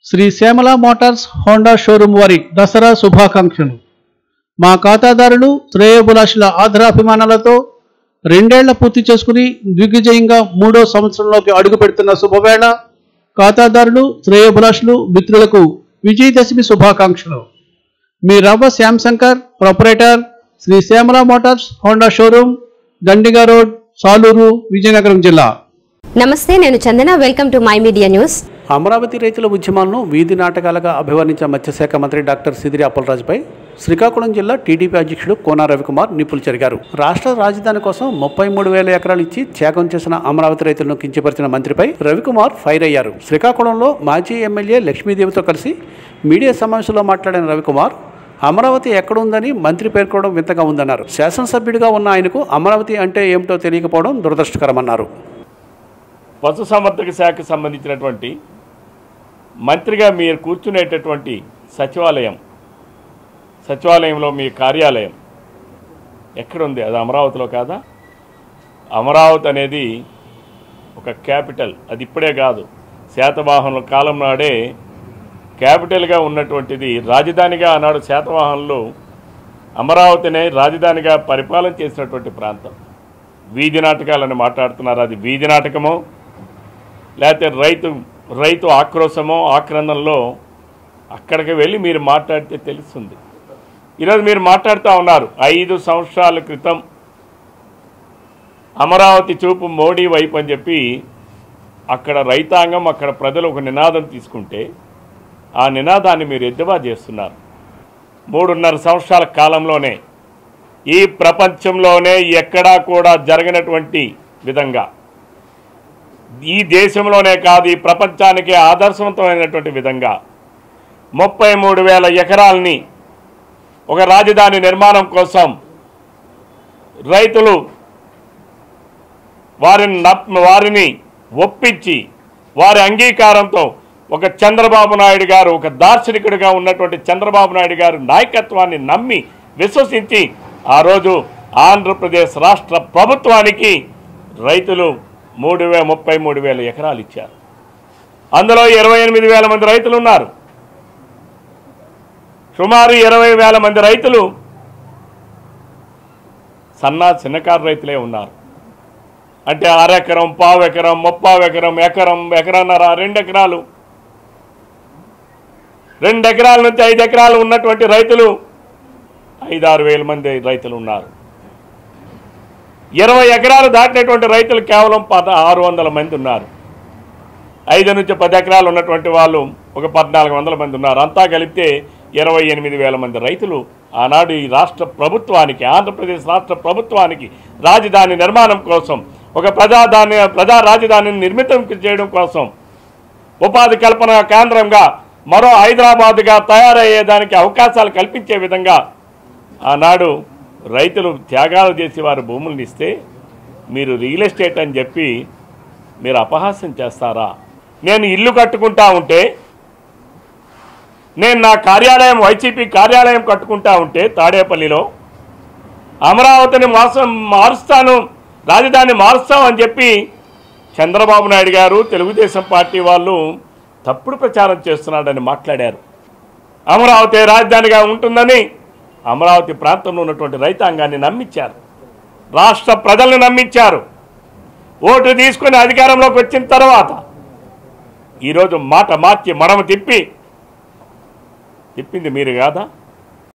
Shri Shyamala motors Honda showroom వారి దసరా శుభాకాంక్షలు. మా ఖాతాదారులు శ్రేయోభిలాషుల ఆదరాభిమానాలతో 2 ఏళ్ల పూర్తి చేసుకుని దిగ్విజయంగా 3వ సంవత్సరంలోకి అడుగు పెడుతున్న శుభవేళ ఖాతాదారులు శ్రేయోభిలాషులు మిత్రులకు విజయదశమి శుభాకాంక్షలు. మీ Ravva Shyamshankar proprietor Shri Shyamala motors Honda showroom, Gandiga road, Saluru, Vizianagaram జిల్లా. నమస్తే, నేను Chandana. Welcome to my media news. Amaravati రైతుల ఉద్యమాలను వీధి నాటకాలుగా అభివర్ణించిన మత్స్యశాఖ మంత్రి డాక్టర్ సిదిరి అప్పలరాజుపై శ్రీకాకుళం జిల్లా టీడీపీ అధ్యక్షుడు కోన రవికుమార్ నిప్పులు చెరిగారు. రాష్ట్ర రాజధాని కోసం 33,000 ఎకరాలు ఇచ్చి త్యాగం చేసిన అమరావతి రైతులను కించపరిచిన మంత్రిపై రవికుమార్ ఫైర్ అయ్యారు. శ్రీకాకుళంలో మాజీ ఎమ్మెల్యే లక్ష్మీదేవితో కలిసి మీడియా సమావేశంలో మాట్లాడిన రవికుమార్ అమరావతి ఎక్కడుందని మంత్రి పేర్కోవడం వింతగా ఉందన్నారు. శాసనసభ్యుడిగా ఉన్న ఆయనకు అమరావతి అంటే ఏమిటో తెలియకపోవడం దురదృష్టకరమన్నారు. పశుసంవర్ధక శాఖకు సంబంధించినటువంటి మంత్రిగా మీరు కూర్చునేటటువంటి సచివాలయంలో మీ కార్యాలయం ఎక్కడుంది? అది అమరావతిలో కాదా? అమరావతి అనేది ఒక క్యాపిటల్. అది ఇప్పుడే కాదు, శాతవాహనుల కాలం నాడే క్యాపిటల్గా ఉన్నటువంటిది. రాజధానిగా ఆనాడు శాతవాహనులు అమరావతినే రాజధానిగా పరిపాలన చేసినటువంటి ప్రాంతం. వీధి నాటకాలని మాట్లాడుతున్నారు. అది వీధి నాటకమో లేకపోతే రైతు ఆక్రోశమో ఆక్రందనలో అక్కడికి వెళ్ళి మీరు మాట్లాడితే తెలుస్తుంది. ఈరోజు మీరు మాట్లాడుతూ ఉన్నారు 5 సంవత్సరాల క్రితం అమరావతి చూపు మోడీ వైపు అని చెప్పి అక్కడ రైతాంగం, అక్కడ ప్రజలు ఒక నినాదం తీసుకుంటే ఆ నినాదాన్ని మీరు ఎద్దువా చేస్తున్నారు. 3.5 సంవత్సరాల కాలంలోనే ఈ ప్రపంచంలోనే ఎక్కడా కూడా జరగనటువంటి విధంగా, ఈ దేశంలోనే కాదు ఈ ప్రపంచానికి ఆదర్శవంతమైనటువంటి విధంగా 33,000 ఎకరాలని ఒక రాజధాని నిర్మాణం కోసం రైతులు వారిని ఒప్పించి వారి అంగీకారంతో ఒక చంద్రబాబు నాయుడు గారు, ఒక దార్శనికుడిగా ఉన్నటువంటి చంద్రబాబు నాయుడు గారు నాయకత్వాన్ని నమ్మి విశ్వసించి ఆ రోజు ఆంధ్రప్రదేశ్ రాష్ట్ర ప్రభుత్వానికి రైతులు 33,000 ఎకరాలు ఇచ్చారు. అందులో 28,000 మంది రైతులు ఉన్నారు. సుమారు 20,000 మంది రైతులు చిన్నకారు రైతులే ఉన్నారు. అంటే 1/2 ఎకరం, 1/4 ఎకరం, 3/4 ఎకరం, ఎకరన్నర, 2 ఎకరాలు, 2 ఎకరాల నుంచి 5 ఎకరాలు ఉన్నటువంటి రైతులు 5-6 వేల మంది రైతులు ఉన్నారు. 20 ఎకరాలు దాటినటువంటి రైతులు కేవలం 600 మంది ఉన్నారు. 5 నుంచి 10 ఎకరాలు ఉన్నటువంటి వాళ్ళు ఒక 1,400 మంది ఉన్నారు. అంతా కలిపితే 28,000 మంది రైతులు ఆనాడు ఈ రాష్ట్ర ప్రభుత్వానికి, ఆంధ్రప్రదేశ్ రాష్ట్ర ప్రభుత్వానికి రాజధాని నిర్మాణం కోసం, ఒక ప్రజా రాజధానిని నిర్మితం చేయడం కోసం, ఉపాధి కల్పన కేంద్రంగా మరో హైదరాబాద్గా తయారయ్యేదానికి అవకాశాలు కల్పించే విధంగా ఆనాడు రైతులు త్యాగాలు చేసి వారి భూములను ఇస్తే మీరు రియల్ ఎస్టేట్ అని చెప్పి మీరు అపహాస్యం చేస్తారా? నేను ఇల్లు కట్టుకుంటా ఉంటే, నేను నా కార్యాలయం వైసీపీ కార్యాలయం కట్టుకుంటా ఉంటే తాడేపల్లిలో అమరావతిని మారుస్తాను, రాజధాని మారుస్తామని చెప్పి చంద్రబాబు నాయుడు గారు, తెలుగుదేశం పార్టీ వాళ్ళు తప్పుడు ప్రచారం చేస్తున్నాడని మాట్లాడారు. అమరావతి రాజధానిగా ఉంటుందని అమరావతి ప్రాంతంలో ఉన్నటువంటి రైతాంగాన్ని నమ్మించారు, రాష్ట్ర ప్రజలను నమ్మించారు. ఓటు తీసుకుని అధికారంలోకి వచ్చిన తర్వాత ఈరోజు మాట మార్చి మడమ తిప్పింది మీరు కాదా?